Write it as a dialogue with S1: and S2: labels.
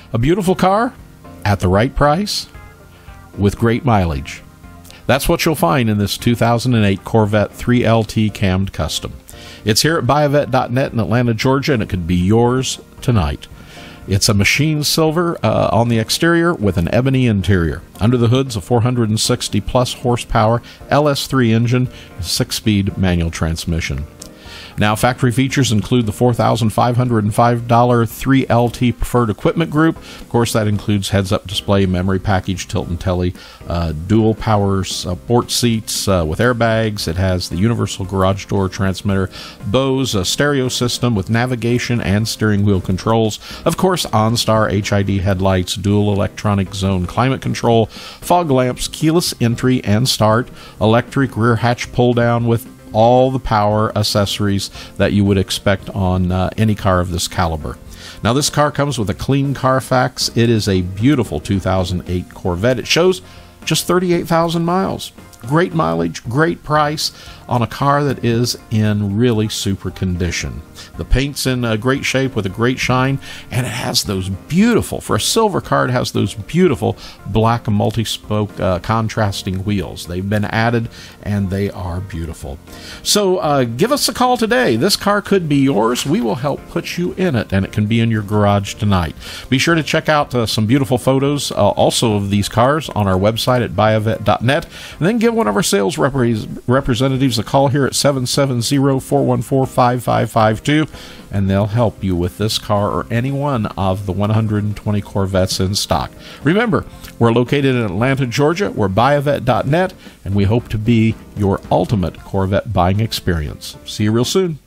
S1: A beautiful car at the right price with great mileage. That's what you'll find in this 2008 Corvette 3LT Cammed Custom. It's here at buyavet.net in Atlanta, Georgia, and it could be yours tonight. It's a machined silver on the exterior with an ebony interior. Under the hood's a 460-plus horsepower LS3 engine, 6-speed manual transmission. Now, factory features include the $4,505 3LT Preferred Equipment Group. Of course, that includes heads-up display, memory package, tilt and telly, dual power support seats with airbags. It has the universal garage door transmitter, Bose stereo system with navigation and steering wheel controls. Of course, OnStar HID headlights, dual electronic zone climate control, fog lamps, keyless entry and start, electric rear hatch pull-down with all the power accessories that you would expect on any car of this caliber. Now, this car comes with a clean Carfax. It is a beautiful 2008 Corvette. It shows just 38,000 miles. Great mileage, great price on a car that is in really super condition. The paint's in great shape with a great shine, and it has those beautiful, for a silver car, it has those beautiful black multi-spoke contrasting wheels. They've been added, and they are beautiful. So give us a call today. This car could be yours. We will help put you in it, and it can be in your garage tonight. Be sure to check out some beautiful photos also of these cars on our website at buyavet.net, and then give one of our sales representatives a call here at 770-414-5552, and they'll help you with this car or any one of the 120 Corvettes in stock. Remember, we're located in Atlanta, Georgia. We're buyavet.net, and we hope to be your ultimate Corvette buying experience. See you real soon.